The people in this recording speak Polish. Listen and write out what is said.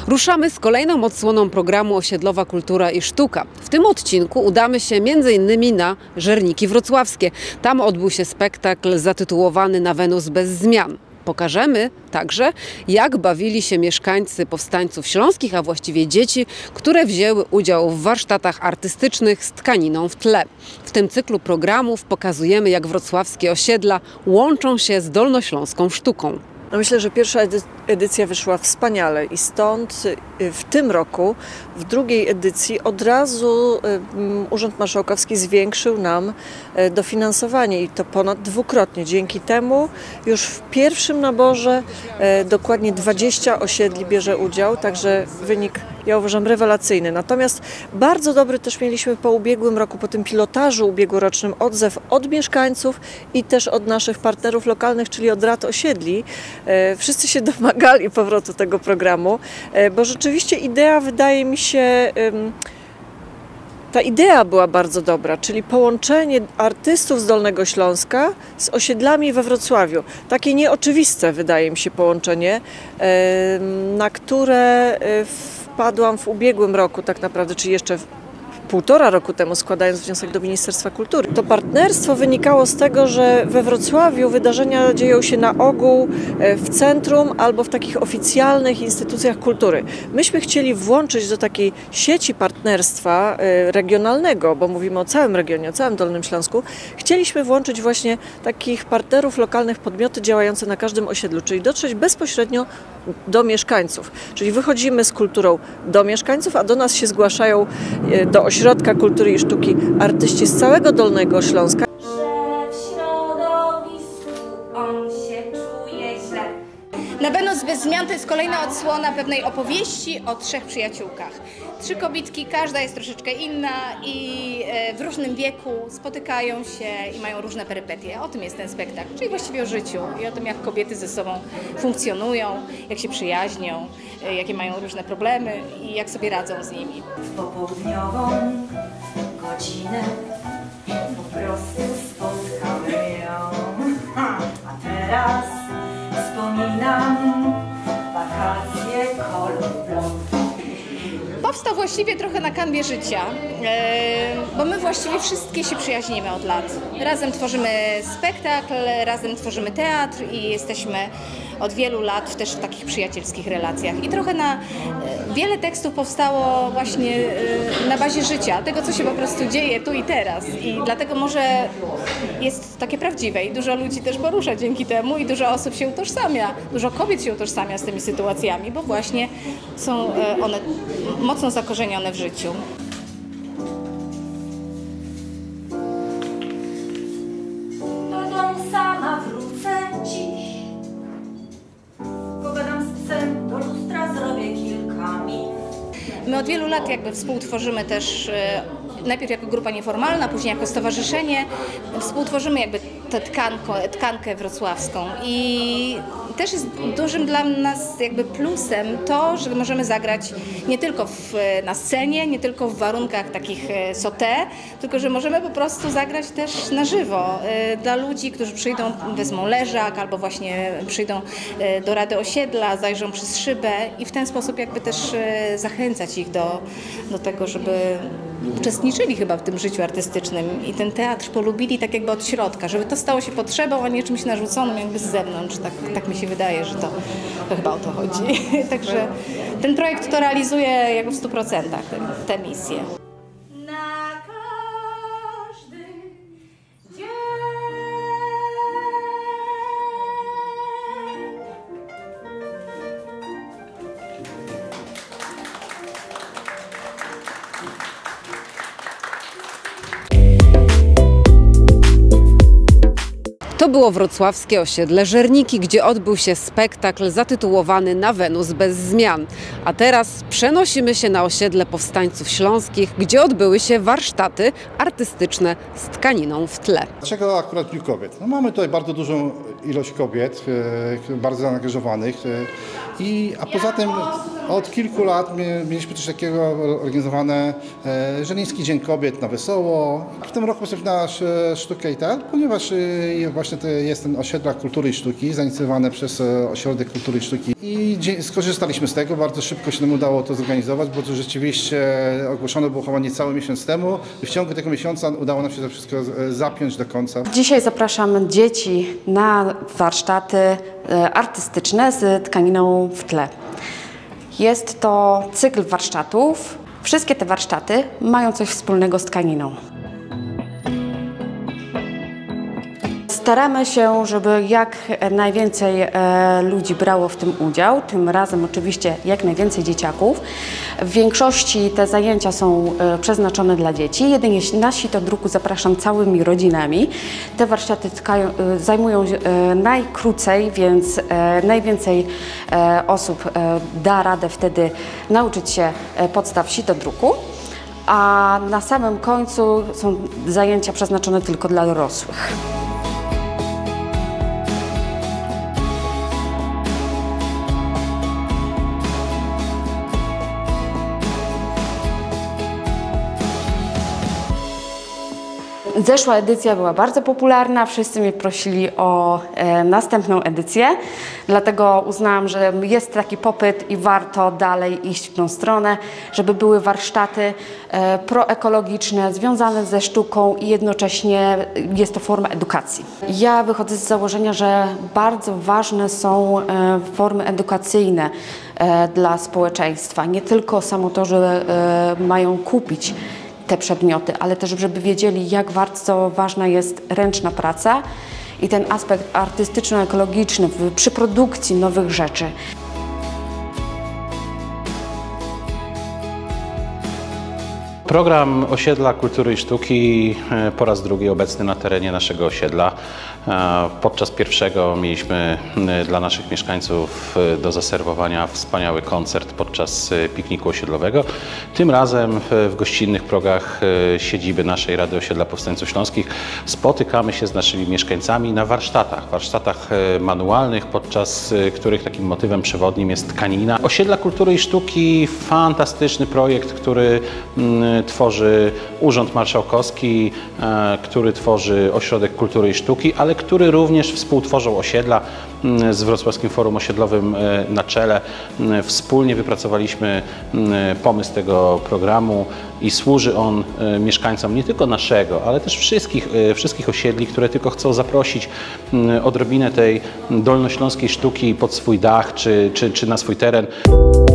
Ruszamy z kolejną odsłoną programu Osiedlowa Kultura i Sztuka. W tym odcinku udamy się m.in. na Żerniki Wrocławskie. Tam odbył się spektakl zatytułowany Na Wenus bez zmian. Pokażemy także, jak bawili się mieszkańcy powstańców śląskich, a właściwie dzieci, które wzięły udział w warsztatach artystycznych z tkaniną w tle. W tym cyklu programów pokazujemy, jak wrocławskie osiedla łączą się z dolnośląską sztuką. No myślę, że pierwsza edycja wyszła wspaniale i stąd w tym roku, w drugiej edycji od razu Urząd Marszałkowski zwiększył nam dofinansowanie i to ponad dwukrotnie. Dzięki temu już w pierwszym naborze dokładnie 20 osiedli bierze udział, także wynik, ja uważam, rewelacyjny. Natomiast bardzo dobry też mieliśmy po ubiegłym roku, po tym pilotażu ubiegłorocznym odzew od mieszkańców i też od naszych partnerów lokalnych, czyli od rad osiedli. Wszyscy się domagali powrotu tego programu, bo rzeczywiście idea, wydaje mi się, ta idea była bardzo dobra, czyli połączenie artystów z Dolnego Śląska z osiedlami we Wrocławiu. Takie nieoczywiste, wydaje mi się, połączenie, na które wpadłam w ubiegłym roku tak naprawdę, czy jeszcze półtora roku temu, składając wniosek do Ministerstwa Kultury. To partnerstwo wynikało z tego, że we Wrocławiu wydarzenia dzieją się na ogół w centrum albo w takich oficjalnych instytucjach kultury. Myśmy chcieli włączyć do takiej sieci partnerstwa regionalnego, bo mówimy o całym regionie, o całym Dolnym Śląsku, chcieliśmy włączyć właśnie takich partnerów lokalnych, podmioty działające na każdym osiedlu, czyli dotrzeć bezpośrednio do mieszkańców. Czyli wychodzimy z kulturą do mieszkańców, a do nas się zgłaszają do Ośrodka Kultury i Sztuki artyści z całego Dolnego Śląska. Na Wenus bez zmian to jest kolejna odsłona pewnej opowieści o trzech przyjaciółkach. Trzy kobietki, każda jest troszeczkę inna i w różnym wieku spotykają się i mają różne perypetie. O tym jest ten spektakl, czyli właściwie o życiu i o tym, jak kobiety ze sobą funkcjonują, jak się przyjaźnią, jakie mają różne problemy i jak sobie radzą z nimi. W popołudniową godzinę po prostu spotkamy ją, a teraz wspominam wakacje kolor blond. Powstał właściwie trochę na kanwie życia, bo my właściwie wszystkie się przyjaźnimy od lat. Razem tworzymy spektakl, razem tworzymy teatr i jesteśmy od wielu lat też w takich przyjacielskich relacjach. I trochę wiele tekstów powstało właśnie na bazie życia, tego, co się po prostu dzieje tu i teraz. I dlatego może jest takie prawdziwe i dużo ludzi też porusza dzięki temu i dużo osób się utożsamia, dużo kobiet się utożsamia z tymi sytuacjami, bo właśnie są one mocno zakorzenione w życiu. Do domu sama wrócę dziś. Pogadam z psem, do lustra zrobię kilka min. My od wielu lat jakby współtworzymy też, najpierw jako grupa nieformalna, później jako stowarzyszenie, współtworzymy jakby tę tkankę wrocławską i też jest dużym dla nas jakby plusem to, że możemy zagrać nie tylko na scenie, nie tylko w warunkach takich sauté, tylko że możemy po prostu zagrać też na żywo dla ludzi, którzy przyjdą, wezmą leżak albo właśnie przyjdą do Rady Osiedla, zajrzą przez szybę i w ten sposób jakby też zachęcać ich do tego, żeby uczestniczyli chyba w tym życiu artystycznym i ten teatr polubili tak jakby od środka, żeby to stało się potrzebą, a nie czymś narzuconym jakby z zewnątrz. Tak mi się wydaje, że to chyba o to chodzi. Także ten projekt to realizuje jakby w 100% tę misję. Na każdy dzień. To było wrocławskie osiedle Żerniki, gdzie odbył się spektakl zatytułowany Na Wenus bez zmian. A teraz przenosimy się na osiedle powstańców śląskich, gdzie odbyły się warsztaty artystyczne z tkaniną w tle. Dlaczego akurat Dniu Kobiet? No mamy tutaj bardzo dużą ilość kobiet, bardzo zaangażowanych, a poza tym Od kilku lat mieliśmy coś takiego organizowane, Żernicki Dzień Kobiet na wesoło. W tym roku jesteśmy na Sztukę i Teatr, ponieważ właśnie to jest ten osiedla kultury i sztuki, zainicjowane przez Ośrodek Kultury i Sztuki. I skorzystaliśmy z tego, bardzo szybko się nam udało to zorganizować, bo to rzeczywiście ogłoszone było chyba niecały miesiąc temu. I w ciągu tego miesiąca udało nam się to wszystko zapiąć do końca. Dzisiaj zapraszam dzieci na warsztaty artystyczne z tkaniną w tle. Jest to cykl warsztatów. Wszystkie te warsztaty mają coś wspólnego z tkaniną. Staramy się, żeby jak najwięcej ludzi brało w tym udział, tym razem oczywiście jak najwięcej dzieciaków. W większości te zajęcia są przeznaczone dla dzieci, jedynie na sitodruku zapraszam całymi rodzinami. Te warsztaty zajmują najkrócej, więc najwięcej osób da radę wtedy nauczyć się podstaw sitodruku. A na samym końcu są zajęcia przeznaczone tylko dla dorosłych. Zeszła edycja była bardzo popularna, wszyscy mnie prosili o następną edycję, dlatego uznałam, że jest taki popyt i warto dalej iść w tą stronę, żeby były warsztaty proekologiczne, związane ze sztuką i jednocześnie jest to forma edukacji. Ja wychodzę z założenia, że bardzo ważne są formy edukacyjne dla społeczeństwa, nie tylko samo to, że mają kupić te przedmioty, ale też żeby wiedzieli, jak bardzo ważna jest ręczna praca i ten aspekt artystyczno-ekologiczny przy produkcji nowych rzeczy. Program Osiedla Kultury i Sztuki po raz drugi obecny na terenie naszego osiedla. Podczas pierwszego mieliśmy dla naszych mieszkańców do zaserwowania wspaniały koncert podczas pikniku osiedlowego. Tym razem w gościnnych progach siedziby naszej Rady Osiedla Powstańców Śląskich spotykamy się z naszymi mieszkańcami na warsztatach manualnych, podczas których takim motywem przewodnim jest tkanina. Osiedla Kultury i Sztuki, fantastyczny projekt, który tworzy Urząd Marszałkowski, który tworzy Ośrodek Kultury i Sztuki, ale który również współtworzą osiedla z Wrocławskim Forum Osiedlowym na czele. Wspólnie wypracowaliśmy pomysł tego programu i służy on mieszkańcom nie tylko naszego, ale też wszystkich osiedli, które tylko chcą zaprosić odrobinę tej dolnośląskiej sztuki pod swój dach czy na swój teren.